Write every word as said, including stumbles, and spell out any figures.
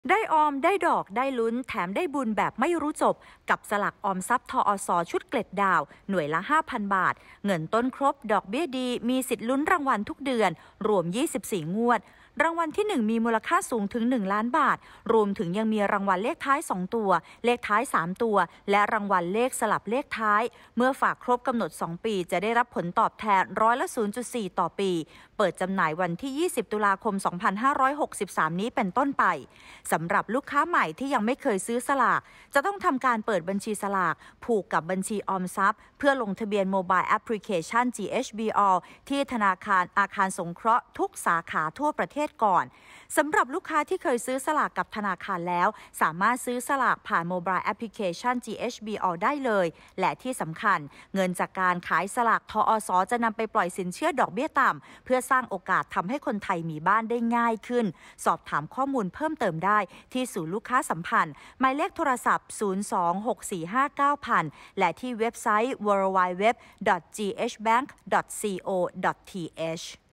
ได้ออมได้ดอกได้ลุ้นแถมได้บุญแบบไม่รู้จบกับสลากออมทรัพย์ทอสชุดเกล็ดดาวหน่วยละ ห้าพัน บาทเงินต้นครบดอกเบี้ยดีมีสิทธิ์ลุ้นรางวัลทุกเดือนรวมยี่สิบสี่งวดรางวัลที่หนึ่งมีมูลค่าสูงถึงหนึ่งล้านบาทรวมถึงยังมีรางวัลเลขท้ายสองตัวเลขท้ายสามตัวและรางวัลเลขสลับเลขท้ายเมื่อฝากครบกำหนดสองปีจะได้รับผลตอบแทนร้อยละ ศูนย์จุดสี่ ต่อปีเปิดจำหน่ายวันที่ยี่สิบตุลาคมสองพันห้าร้อยหกสิบสามนี้เป็นต้นไปสำหรับลูกค้าใหม่ที่ยังไม่เคยซื้อสลากจะต้องทำการเปิดบัญชีสลากผูกกับบัญชีออมทรัพย์เพื่อลงทะเบียนโมบายแอปพลิเคชัน จี เอช บี All ที่ธนาคารอาคารสงเคราะห์ทุกสาขาทั่วประเทศก่อนสำหรับลูกค้าที่เคยซื้อสลากกับธนาคารแล้วสามารถซื้อสลากผ่านโมบายแอปพลิเคชัน จี เอช บี All ได้เลยและที่สำคัญเงินจากการขายสลากทอสจะนำไปปล่อยสินเชื่อดอกเบี้ยต่ำเพื่อสร้างโอกาสทำให้คนไทยมีบ้านได้ง่ายขึ้นสอบถามข้อมูลเพิ่มเติมได้ที่ศูนย์ลูกค้าสัมพันธ์หมายเลขโทรศัพท์ศูนย์ สอง หก สี่ ห้า เก้า ศูนย์ ศูนย์ และที่เว็บไซต์ ดับเบิลยู ดับเบิลยู ดับเบิลยู ดอท จี เอช แบงค์ ดอท โค ดอท ที เอช